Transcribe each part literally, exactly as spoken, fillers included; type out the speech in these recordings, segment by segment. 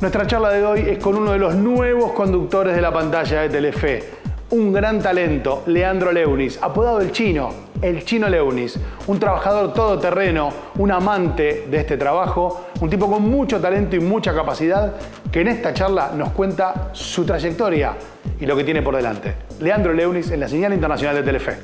Nuestra charla de hoy es con uno de los nuevos conductores de la pantalla de Telefe. Un gran talento, Leandro Leunis, apodado El Chino, El Chino Leunis. Un trabajador todoterreno, un amante de este trabajo, un tipo con mucho talento y mucha capacidad, que en esta charla nos cuenta su trayectoria y lo que tiene por delante. Leandro Leunis en la señal internacional de Telefe.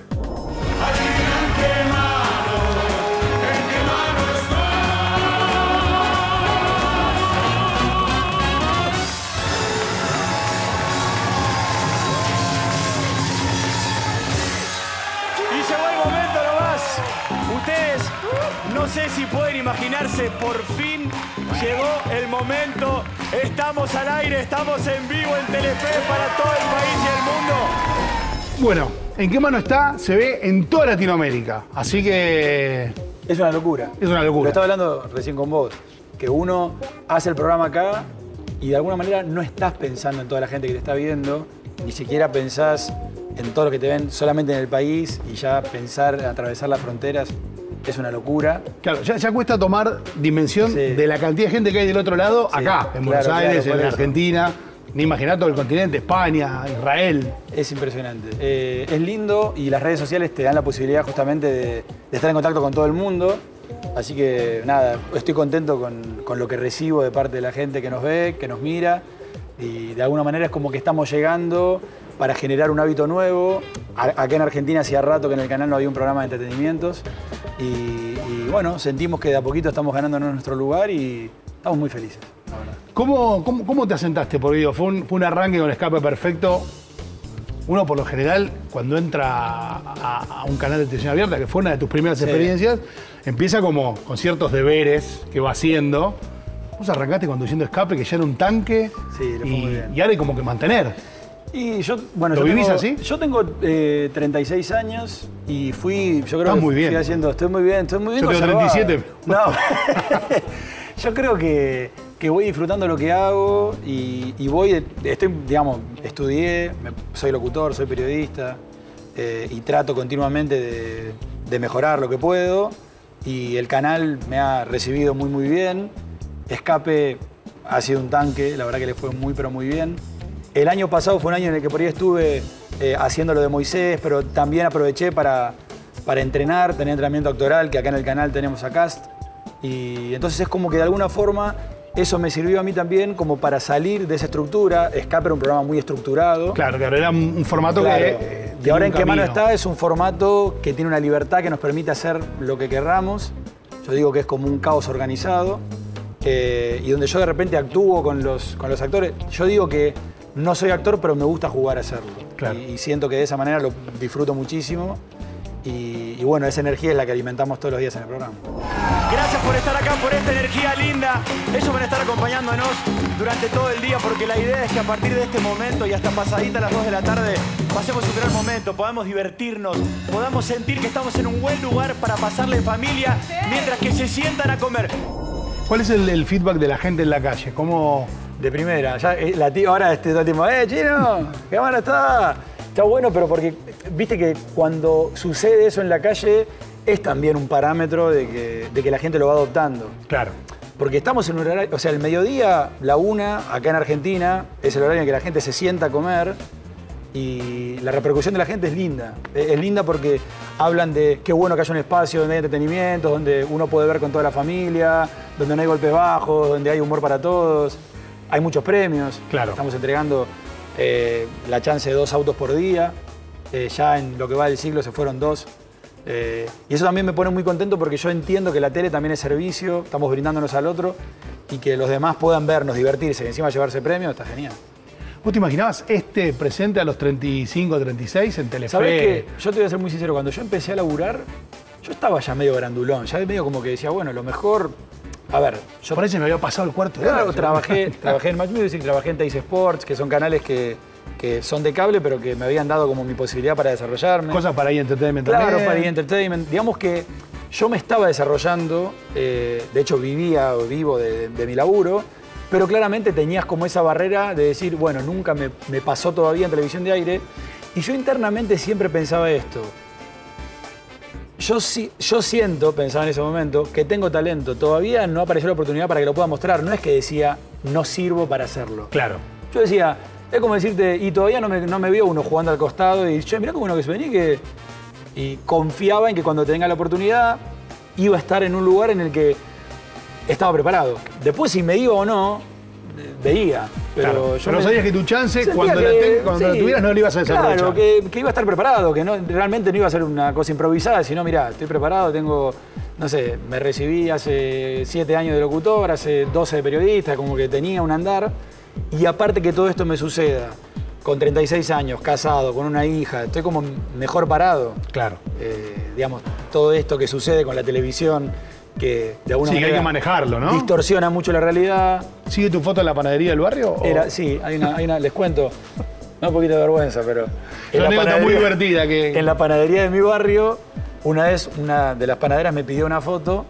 No sé si pueden imaginarse, por fin llegó el momento. Estamos al aire, estamos en vivo en Telefe para todo el país y el mundo. Bueno, ¿en qué mano está? Se ve en toda Latinoamérica. Así que... Es una locura. Es una locura. Lo estaba hablando recién con vos. Que uno hace el programa acá y de alguna manera no estás pensando en toda la gente que te está viendo. Ni siquiera pensás en todo lo que te ven solamente en el país y ya pensar en atravesar las fronteras. Es una locura. Claro, ya, ya cuesta tomar dimensión sí. de la cantidad de gente que hay del otro lado, sí, acá, en Buenos claro, Aires, claro, en eso. Argentina, ni imaginar todo el continente, España, Israel. Es impresionante. Eh, es lindo y las redes sociales te dan la posibilidad justamente de, de estar en contacto con todo el mundo. Así que nada, estoy contento con, con lo que recibo de parte de la gente que nos ve, que nos mira. Y de alguna manera es como que estamos llegando para generar un hábito nuevo. Acá en Argentina hacía rato que en el canal no había un programa de entretenimientos. Y, y bueno, sentimos que de a poquito estamos ganando en nuestro lugar y estamos muy felices, la verdad. ¿Cómo, cómo, cómo te asentaste por video? ¿Fue un, fue un arranque con Escape Perfecto? Uno, por lo general, cuando entra a, a un canal de televisión abierta, que fue una de tus primeras sí. experiencias, empieza como con ciertos deberes que va haciendo. Vos arrancaste conduciendo Escape, que ya era un tanque. Sí, lo fue y, muy bien. Y ahora hay como que mantener. Y yo, bueno, ¿Lo yo vivís tengo, así? Yo tengo eh, treinta y seis años y fui, yo creo Estás que muy bien. fui haciendo, estoy muy bien, estoy muy bien. Yo tengo treinta y siete. No, yo creo que, que voy disfrutando lo que hago y, y voy, estoy, digamos, estudié, me, soy locutor, soy periodista eh, y trato continuamente de, de mejorar lo que puedo y el canal me ha recibido muy, muy bien. Escape ha sido un tanque, la verdad que le fue muy, pero muy bien. El año pasado fue un año en el que por ahí estuve eh, haciendo lo de Moisés, pero también aproveché para, para entrenar, tener entrenamiento actoral, que acá en el canal tenemos a Cast. Y entonces es como que de alguna forma eso me sirvió a mí también como para salir de esa estructura. Escape era un programa muy estructurado. Claro, claro, era un formato claro. que... Eh, y ahora en qué mano está es un formato que tiene una libertad que nos permite hacer lo que querramos. Yo digo que es como un caos organizado. Eh, y donde yo de repente actúo con los, con los actores. Yo digo que no soy actor, pero me gusta jugar a hacerlo. Claro. Y, y siento que de esa manera lo disfruto muchísimo. Y, y bueno, esa energía es la que alimentamos todos los días en el programa. Gracias por estar acá, por esta energía linda. Ellos van a estar acompañándonos durante todo el día porque la idea es que a partir de este momento y hasta pasadita a las dos de la tarde pasemos un gran momento, podamos divertirnos, podamos sentir que estamos en un buen lugar para pasarle en familia mientras que se sientan a comer. ¿Cuál es el, el feedback de la gente en la calle? ¿Cómo...? De primera, ya eh, la tía ahora este todo el tiempo, ¡eh, Chino! ¿Qué mano está? Está bueno, pero porque viste que cuando sucede eso en la calle es también un parámetro de que, de que la gente lo va adoptando. Claro. Porque estamos en un horario, o sea, el mediodía, la una, acá en Argentina, es el horario en que la gente se sienta a comer y la repercusión de la gente es linda. Es linda porque hablan de qué bueno que haya un espacio donde hay entretenimiento, donde uno puede ver con toda la familia, donde no hay golpes bajos, donde hay humor para todos. Hay muchos premios. Claro. Estamos entregando eh, la chance de dos autos por día. Eh, ya en lo que va del siglo se fueron dos. Eh, y eso también me pone muy contento porque yo entiendo que la tele también es servicio, estamos brindándonos al otro y que los demás puedan vernos, divertirse y encima llevarse premios, está genial. ¿Vos te imaginabas este presente a los treinta y cinco, treinta y seis en Telefe? ¿Sabés qué? Yo te voy a ser muy sincero, cuando yo empecé a laburar, yo estaba ya medio grandulón, ya medio como que decía, bueno, lo mejor... A ver, yo... Por eso me había pasado el cuarto. Claro, ¿no? trabajé, trabajé en Match Music, trabajé en Teis Sports, que son canales que, que son de cable, pero que me habían dado como mi posibilidad para desarrollarme. Cosas para E! Entertainment claro, también. para E! Entertainment. Digamos que yo me estaba desarrollando, eh, de hecho vivía o vivo de, de, de mi laburo, pero claramente tenías como esa barrera de decir, bueno, nunca me, me pasó todavía en televisión de aire. Y yo internamente siempre pensaba esto. Yo, yo siento, pensaba en ese momento, que tengo talento. Todavía no apareció la oportunidad para que lo pueda mostrar. No es que decía, no sirvo para hacerlo. Claro. Yo decía, es como decirte, y todavía no me, no me veo uno jugando al costado y yo, mirá cómo bueno que se venía que... Y confiaba en que cuando tenga la oportunidad iba a estar en un lugar en el que estaba preparado. Después si me iba o no, veía. Pero Claro, yo pero me- sabías que tu chance, sentía cuando, la, que- ten- cuando la sí, tuvieras, no le ibas a desaprovechar. Claro, que, que iba a estar preparado, que no, realmente no iba a ser una cosa improvisada, sino, mirá, estoy preparado, tengo, no sé, me recibí hace siete años de locutor, hace doce de periodista, como que tenía un andar. Y aparte que todo esto me suceda, con treinta y seis años, casado, con una hija, estoy como mejor parado. Claro. Eh, digamos, todo esto que sucede con la televisión, que de alguna Sí, que hay manera que manejarlo, ¿no? distorsiona mucho la realidad. ¿Sigue tu foto en la panadería del barrio? o- Era, sí, hay una, hay una, les cuento, me da un poquito de vergüenza, pero... Es una anécdota muy divertida que... En la panadería de mi barrio, una vez una de las panaderas me pidió una foto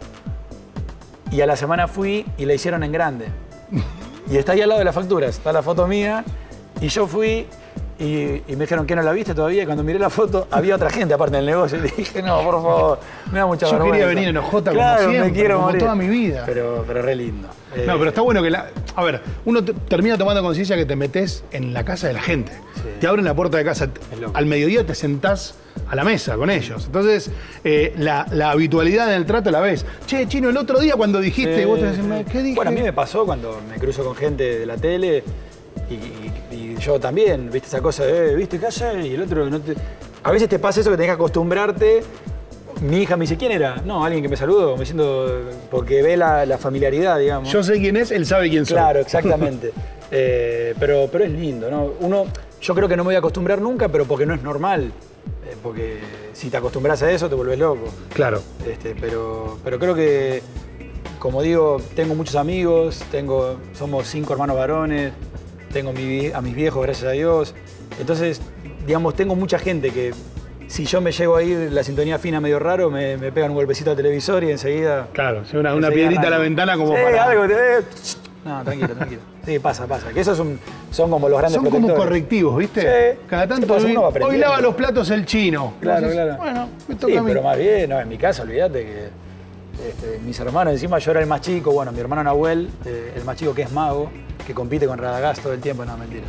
y a la semana fui y la hicieron en grande. Y está ahí al lado de las facturas, está la foto mía y yo fui y, y me dijeron que no la viste todavía y cuando miré la foto había otra gente aparte del negocio y dije, no, por favor, me da mucha Yo vergüenza. quería venir en ojota como Claro, siempre, me quiero como morir. toda mi vida. Pero, pero re lindo. Eh, No, pero está bueno que la... A ver, uno te- termina tomando conciencia que te metes en la casa de la gente. Sí. Te abren la puerta de casa. Es loco. Al mediodía te sentás a la mesa con ellos. Entonces, eh, la, la habitualidad en el trato la ves. Che, Chino, el otro día cuando dijiste, Sí, vos te decís, sí. ¿qué dije? Bueno, a mí me pasó cuando me cruzo con gente de la tele y, y- y yo también, viste esa cosa de, viste, ¿qué haces? Y el otro no te... A veces te pasa eso que tenés que acostumbrarte. Mi hija me dice, ¿quién era? No, alguien que me saludó, me siento... Porque ve la, la familiaridad, digamos. Yo sé quién es, él sabe quién soy. Claro, exactamente. Eh, pero, pero es lindo, ¿no? Uno, yo creo que no me voy a acostumbrar nunca, pero porque no es normal. Eh, porque si te acostumbras a eso, te vuelves loco. Claro. Este, pero, pero creo que, como digo, tengo muchos amigos, tengo, somos cinco hermanos varones, tengo mi vie- a mis viejos, gracias a Dios. Entonces, digamos, tengo mucha gente que si yo me llego a ir la sintonía fina medio raro, me, me pegan un golpecito al televisor y enseguida... Claro, sí, una, una enseguida piedrita a la nada. ventana como Sí, para... algo, te- no, tranquilo, tranquilo. Sí, pasa, pasa. Que esos son, son como los grandes Son como protectores. correctivos, ¿viste? Sí. Cada ¿Qué tanto pasa? hoy, Uno va hoy aprendiendo. lava los platos el chino. Claro, Entonces, claro. Bueno, me toca Sí, a mí. pero más bien, no, en mi casa, olvídate que este, mis hermanos, encima yo era el más chico, bueno, mi hermano Nahuel, eh, el más chico que es mago, que compite con Radagast todo el tiempo, no, mentira.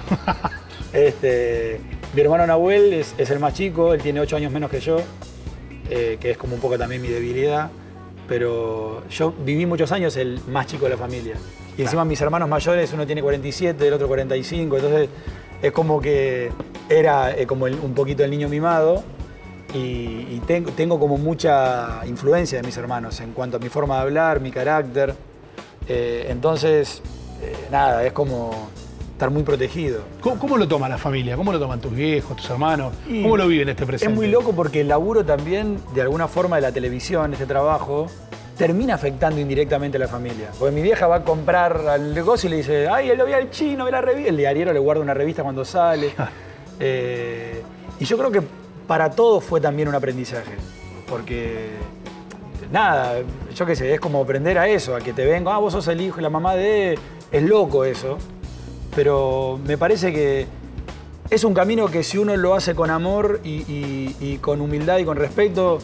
este, mi hermano Nahuel es, es el más chico, él tiene ocho años menos que yo, eh, que es como un poco también mi debilidad, pero yo viví muchos años el más chico de la familia. Y encima mis hermanos mayores, uno tiene cuarenta y siete, el otro cuarenta y cinco, entonces es como que era eh, como el- un poquito el niño mimado y, y tengo, tengo como mucha influencia de mis hermanos en cuanto a mi forma de hablar, mi carácter. Eh, entonces, eh, nada, es como estar muy protegido. ¿Cómo, cómo lo toma la familia? ¿Cómo lo toman tus viejos, tus hermanos? Y ¿Cómo lo viven este presente? Es muy loco porque el laburo también, de alguna forma, de la televisión, este trabajo, termina afectando indirectamente a la familia. Porque mi vieja va a comprar al negocio y le dice, ay, él lo ve al chino, ve la revista. El diariero le guarda una revista cuando sale. Eh, y yo creo que para todos fue también un aprendizaje. Porque, nada, yo qué sé, es como aprender a eso, a que te venga, ah, vos sos el hijo y la mamá de... Es loco eso. Pero me parece que es un camino que si uno lo hace con amor y, y- y con humildad y con respeto,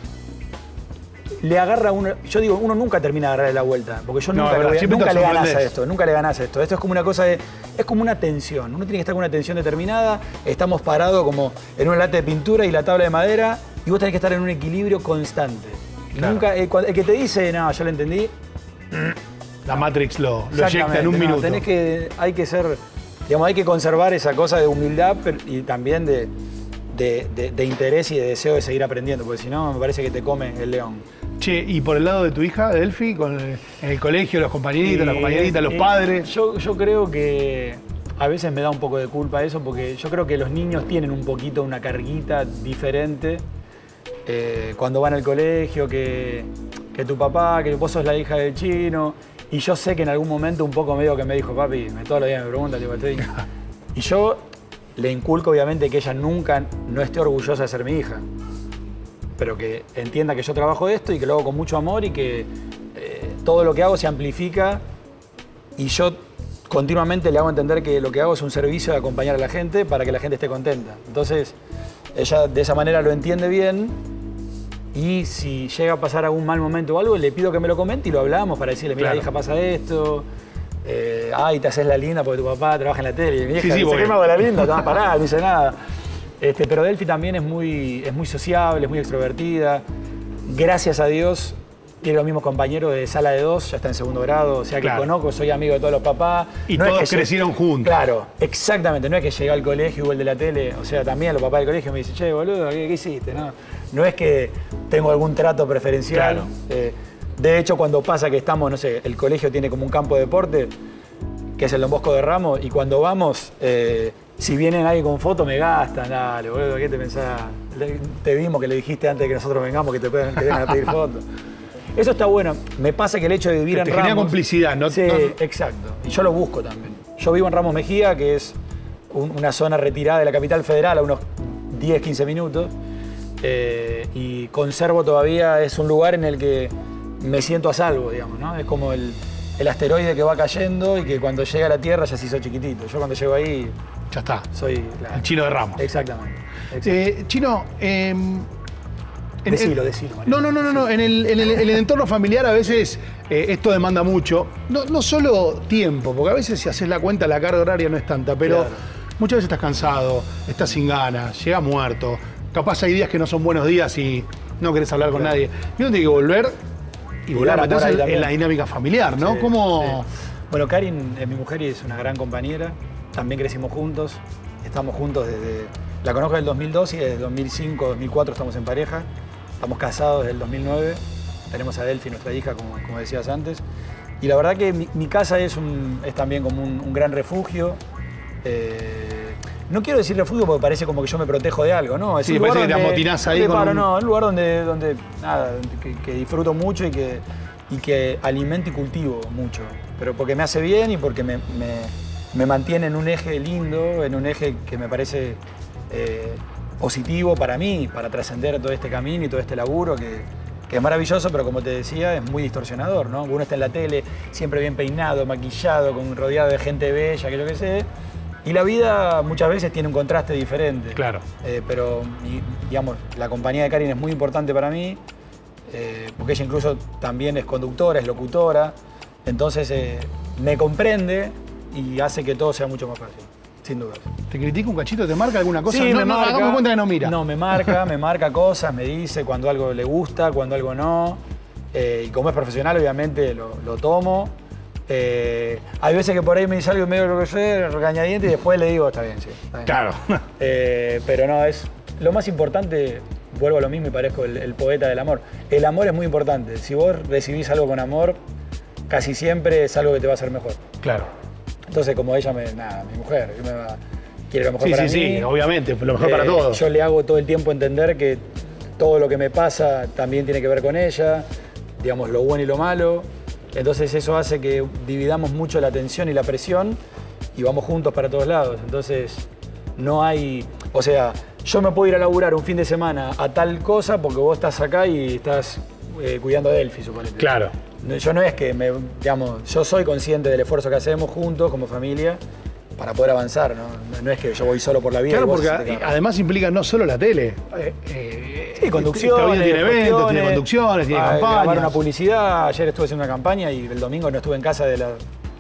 le agarra uno. Yo digo, uno nunca termina de agarrarle la vuelta, porque yo No, nunca, es le, verdad, voy a- siempre te nunca le ganas a sorprendes. esto, nunca le ganas a esto. Esto es como una cosa de. Es como una tensión. Uno tiene que estar con una tensión determinada. Estamos parados como en una lata de pintura y la tabla de madera, y vos tenés que estar en un equilibrio constante. Claro. Nunca, el, cual- el que te dice, no, yo lo entendí, La Matrix lo, lo eyecta en exactamente, un no, minuto. tenés que, hay que ser, digamos, hay que conservar esa cosa de humildad pero- y también de, de- de- de interés y de deseo de seguir aprendiendo, porque si no, me parece que te come el león. Che, y por el lado de tu hija, Delphi, con el- en el colegio, los compañeritos, las Y- compañeritas, los y padres. Yo, yo creo que a veces me da un poco de culpa eso, porque yo creo que los niños tienen un poquito una carguita diferente eh, cuando van al colegio, que, que tu papá, que vos sos la hija del chino. Y yo sé que en algún momento un poco medio que me dijo, papi, me, todos los días me preguntan, tipo, estoy... Y yo le inculco obviamente que ella nunca no esté orgullosa de ser mi hija, pero que entienda que yo trabajo de esto y que lo hago con mucho amor y que eh, todo lo que hago se amplifica y yo continuamente le hago entender que lo que hago es un servicio de acompañar a la gente para que la gente esté contenta. Entonces, ella de esa manera lo entiende bien y si llega a pasar algún mal momento o algo, le pido que me lo comente y lo hablamos para decirle, mira, Claro. hija, pasa esto. eh, ay, te haces la linda porque tu papá trabaja en la tele. Y mi hija Sí, sí, dice, bueno. ¿qué me hago la linda? Te vas a parar, no dice nada. Este, pero Delphi también es muy, es muy sociable, es muy extrovertida. Gracias a Dios, tiene los mismos compañeros de sala de dos, ya está en segundo grado, o sea que Claro. conozco, soy amigo de todos los papás. Y No es todos que crecieron llegué- juntos. Claro, exactamente. No es que llegué al colegio igual de la tele, o sea, también los papás del colegio me dicen, che, boludo, ¿qué, qué hiciste? No, no es que tengo algún trato preferencial. Claro. Eh, de hecho, cuando pasa que estamos, no sé, el colegio tiene como un campo de deporte, que es el Don Bosco de Ramos, y cuando vamos, eh, si vienen alguien con foto, me gastan, dale, boludo, ¿qué te pensás? Le- Te vimos que le dijiste antes de que nosotros vengamos que te puedan, que vengan a pedir fotos. Eso está bueno. Me pasa que el hecho de vivir Que en te Ramos... genera complicidad, ¿no? Sí, No- exacto. Y yo lo busco también. Yo vivo en Ramos Mejía, que es un- una zona retirada de la capital federal, a unos diez, quince minutos. Eh, y conservo todavía, es un lugar en el que me siento a salvo, digamos, ¿no? Es como el, el asteroide que va cayendo y que cuando llega a la Tierra ya se hizo chiquitito. Yo cuando llego ahí Ya está. soy... la- El Chino de Ramos. Exactamente. exacto. Eh, Chino, eh, en- Decilo, en- decilo, Mariano. No, no, no, no, no. En el, en el- en el entorno familiar a veces eh, esto demanda mucho. No, no solo tiempo, porque a veces si haces la cuenta la carga horaria no es tanta, pero Claro. muchas veces estás cansado, estás sin ganas, llegas muerto. Capaz hay días que no son buenos días y no querés hablar con Claro. nadie. Y uno tiene que volver y volver a dar amor meterse ahí en, también. en la dinámica familiar, ¿no? Sí, ¿Cómo...? sí. Bueno, Karin es mi mujer y es una gran compañera. También crecimos juntos. Estamos juntos desde... La conozco desde el dos mil dos y desde el dos mil cinco, dos mil cuatro estamos en pareja. Estamos casados desde el dos mil nueve. Tenemos a Delphi, nuestra hija, como, como decías antes. Y la verdad que mi, mi casa es, un, es también como un, un gran refugio. Eh, no quiero decir refugio porque parece como que yo me protejo de algo, ¿no? Es Sí, un lugar parece que te donde- amotinás ahí donde con paro, un- no, un lugar donde, donde nada, que, que disfruto mucho y que, y que alimento y cultivo mucho. Pero porque me hace bien y porque me, me- me mantiene en un eje lindo, en un eje que me parece eh, positivo para mí, para trascender todo este camino y todo este laburo que, que es maravilloso, pero como te decía, es muy distorsionador, ¿no? Uno está en la tele, siempre bien peinado, maquillado, con, rodeado de gente bella, que yo qué sé. Y la vida muchas veces tiene un contraste diferente. Claro. Eh, pero, y- digamos, la compañía de Karin es muy importante para mí, eh, porque ella incluso también es conductora, es locutora, entonces eh, me comprende y hace que todo sea mucho más fácil, sin duda. ¿Te critica un cachito? ¿Te marca alguna cosa? Sí, no, me no, marca. hagamos cuenta que no mira. No, me marca, me marca cosas, me dice cuando algo le gusta, cuando algo no. Eh, y como es profesional, obviamente lo, lo tomo. Eh, hay veces que por ahí me dice algo medio lo que sé, regañadiente, y después le digo, está bien, sí. Está bien. Claro. Eh, pero no, es lo más importante, vuelvo a lo mismo y parezco el, el poeta del amor. El amor es muy importante. Si vos recibís algo con amor, casi siempre es algo que te va a hacer mejor. Claro. Entonces, como ella, me, nada, mi mujer, que me va, quiere lo mejor Sí, para sí, mí. sí, obviamente, lo mejor para Eh, todos. Yo le hago todo el tiempo entender que todo lo que me pasa también tiene que ver con ella, digamos, lo bueno y lo malo. Entonces eso hace que dividamos mucho la atención y la presión y vamos juntos para todos lados. Entonces no hay, o sea, yo me puedo ir a laburar un fin de semana a tal cosa porque vos estás acá y estás eh, cuidando a Delphi, suponete. Claro. No, Yo no es que me, digamos, yo soy consciente del esfuerzo que hacemos juntos como familia para poder avanzar, ¿no? No- No es que yo voy solo por la vida. Claro, y vos porque hacete a- cargo. además implica no solo la tele. Eh, eh, Sí, conducciones. Esta vida tiene eventos, tiene cuestiones, conducciones, tiene ah, grabar campañas. una publicidad. Ayer estuve haciendo una campaña y el domingo no estuve en casa de las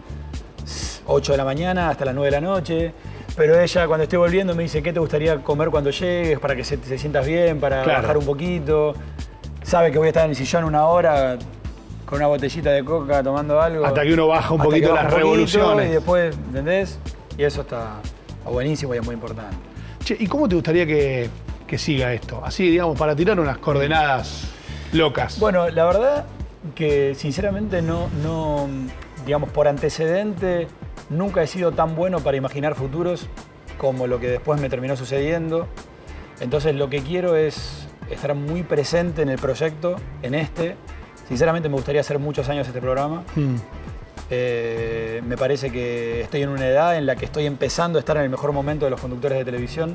ocho de la mañana hasta las nueve de la noche. Pero ella, cuando estoy volviendo, me dice, ¿qué te gustaría comer cuando llegues? Para que se, te sientas bien, para Claro. bajar un poquito. Sabe que voy a estar en el sillón una hora con una botellita de coca tomando algo. Hasta que uno baja un Hasta poquito que las baja un poquito revoluciones. Y después, ¿entendés? Y eso está, está buenísimo y es muy importante. Che, ¿y cómo te gustaría que, que siga esto? Así, digamos, para tirar unas coordenadas locas. Bueno, la verdad que sinceramente no, no, digamos, por antecedente, nunca he sido tan bueno para imaginar futuros como lo que después me terminó sucediendo. Entonces lo que quiero es estar muy presente en el proyecto, en este. Sinceramente me gustaría hacer muchos años este programa. Mm. Eh, me parece que estoy en una edad en la que estoy empezando a estar en el mejor momento de los conductores de televisión.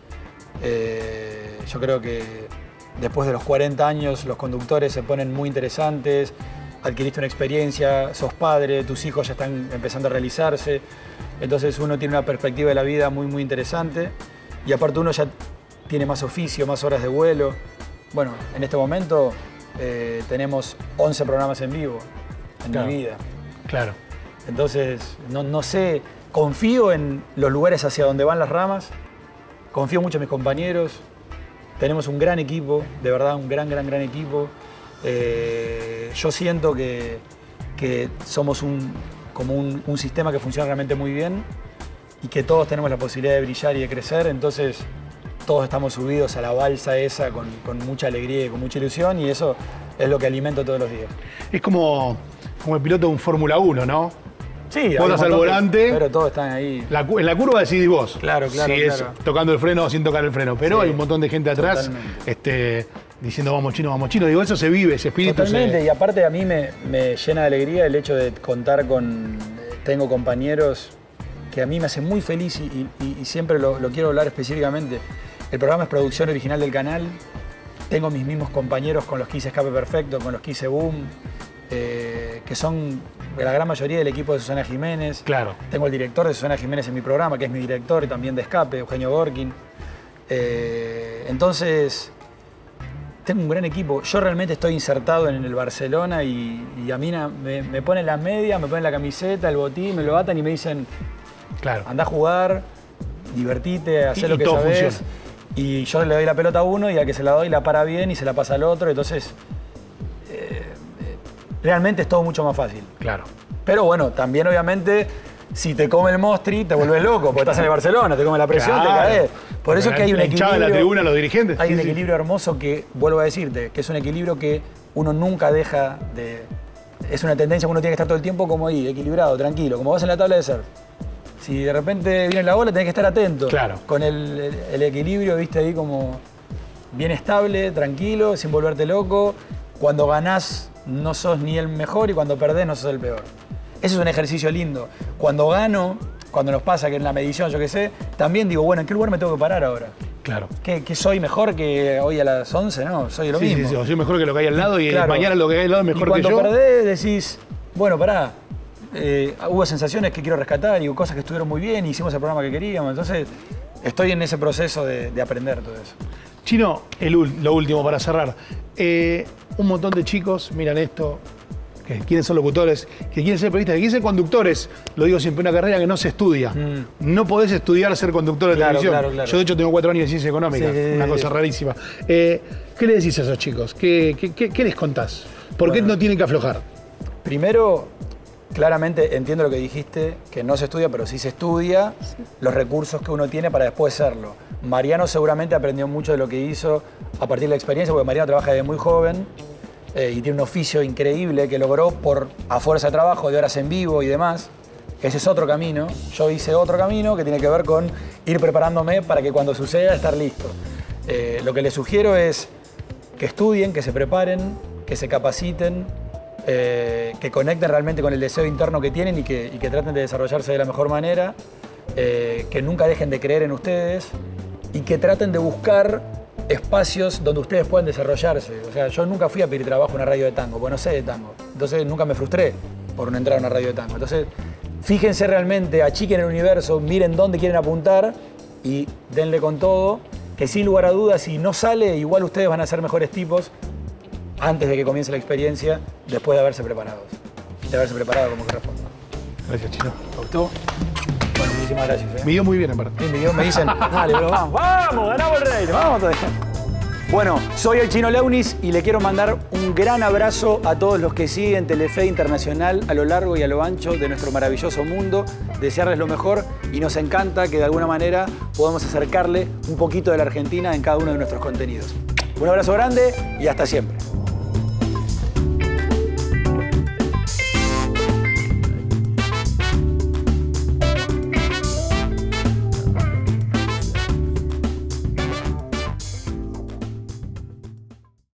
Eh, yo creo que después de los cuarenta años los conductores se ponen muy interesantes, adquiriste una experiencia, sos padre, tus hijos ya están empezando a realizarse, entonces uno tiene una perspectiva de la vida muy muy interesante y aparte uno ya tiene más oficio, más horas de vuelo. Bueno, en este momento eh, tenemos once programas en vivo en Claro. mi vida. Claro. Entonces, no, no sé, confío en los lugares hacia donde van las ramas, confío mucho en mis compañeros, tenemos un gran equipo, de verdad, un gran, gran, gran equipo. Eh, yo siento que, que somos un, como un, un sistema que funciona realmente muy bien y que todos tenemos la posibilidad de brillar y de crecer, entonces todos estamos subidos a la balsa esa con, con mucha alegría y con mucha ilusión, y eso es lo que alimento todos los días. Es como, como el piloto de un Fórmula uno, ¿no? Sí, Botas al volante. Pero todos están ahí. La, en la curva decidís vos. Claro, claro, Si claro. es tocando el freno o sin tocar el freno. Pero Sí, hay un montón de gente atrás este, diciendo vamos chino, vamos chino. Digo, eso se vive, ese espíritu. Totalmente, se... y aparte a mí me, me llena de alegría el hecho de contar con... Tengo compañeros que a mí me hacen muy feliz y, y, y siempre lo, lo quiero hablar específicamente. El programa es producción original del canal. Tengo mis mismos compañeros con los que hice Escape Perfecto, con los que hice Boom, eh, que son la gran mayoría del equipo de Susana Jiménez. Claro. Tengo el director de Susana Jiménez en mi programa, que es mi director y también de Escape, Eugenio Gorkin. Eh, entonces, tengo un gran equipo. Yo realmente estoy insertado en el Barcelona y, y a mí me, me ponen las medias, me ponen la camiseta, el botín, me lo atan y me dicen, Claro. andá a jugar, divertite, hacé Y- lo y que todo sabés. funciona. Y yo le doy la pelota a uno y al que se la doy la para bien y se la pasa al otro. Entonces, eh, eh, realmente es todo mucho más fácil. Claro. Pero bueno, también obviamente, si te come el mostri, te vuelves loco, porque estás en el Barcelona, te come la presión, Claro. te caes. Por eso es que hay un La hinchada equilibrio. de la tribuna, los dirigentes. Hay Sí, un sí. equilibrio hermoso que, vuelvo a decirte, que es un equilibrio que uno nunca deja de... Es una tendencia que uno tiene que estar todo el tiempo como ahí, equilibrado, tranquilo, como vas en la tabla de surf. Si de repente viene la bola, tenés que estar atento. Claro. Con el, el- el equilibrio, viste, ahí como bien estable, tranquilo, sin volverte loco. Cuando ganás no sos ni el mejor y cuando perdés no sos el peor. Eso es un ejercicio lindo. Cuando gano, cuando nos pasa que en la medición, yo qué sé, también digo, bueno, ¿en qué lugar me tengo que parar ahora? Claro. ¿Qué, qué soy mejor que hoy a las once? No, soy lo Sí, mismo. sí, sí. O soy mejor que lo que hay al lado y Claro. mañana lo que hay al lado es mejor y cuando que yo. perdés decís, bueno, pará, eh, hubo sensaciones que quiero rescatar y hubo cosas que estuvieron muy bien y hicimos el programa que queríamos. Entonces, estoy en ese proceso de, de aprender todo eso. Chino, el, ul- lo último para cerrar. Eh, un montón de chicos miran esto, que quieren ser locutores, que quieren ser periodistas, que quieren ser conductores. Lo digo siempre, una carrera que no se estudia. Mm. No podés estudiar ser conductor de Claro, televisión. claro, claro. Yo, de hecho, tengo cuatro años de ciencia económica, Sí, sí, una sí, cosa sí. rarísima. Eh, ¿Qué le decís a esos chicos? ¿Qué, qué- qué- qué les contás? ¿Por qué Bueno. no tienen que aflojar? Primero, claramente entiendo lo que dijiste, que no se estudia, pero sí se estudia los recursos que uno tiene para después serlo. Mariano seguramente aprendió mucho de lo que hizo a partir de la experiencia, porque Mariano trabaja desde muy joven eh, y tiene un oficio increíble que logró por a fuerza de trabajo, de horas en vivo y demás. Ese es otro camino. Yo hice otro camino que tiene que ver con ir preparándome para que cuando suceda estar listo. Eh, lo que les sugiero es que estudien, que se preparen, que se capaciten, eh, que conecten realmente con el deseo interno que tienen y que, y que traten de desarrollarse de la mejor manera, eh, que nunca dejen de creer en ustedes y que traten de buscar espacios donde ustedes puedan desarrollarse. O sea, yo nunca fui a pedir trabajo en una radio de tango, porque no sé de tango. Entonces nunca me frustré por no entrar a una radio de tango. Entonces, fíjense realmente, achiquen el universo, miren dónde quieren apuntar y denle con todo, que sin lugar a dudas, si no sale, igual ustedes van a ser mejores tipos antes de que comience la experiencia, después de haberse preparado. De haberse preparado como corresponde. Gracias, Chino. ¿Te gustó? Bueno, muchísimas gracias. ¿eh? Me dio muy bien, aparte. Sí, me, dio- me dicen, dale, bro, vamos, vamos, ganamos el rey, vamos todavía. Bueno, soy el Chino Leunis y le quiero mandar un gran abrazo a todos los que siguen Telefe Internacional a lo largo y a lo ancho de nuestro maravilloso mundo. Desearles lo mejor y nos encanta que de alguna manera podamos acercarle un poquito de la Argentina en cada uno de nuestros contenidos. Un abrazo grande y hasta siempre.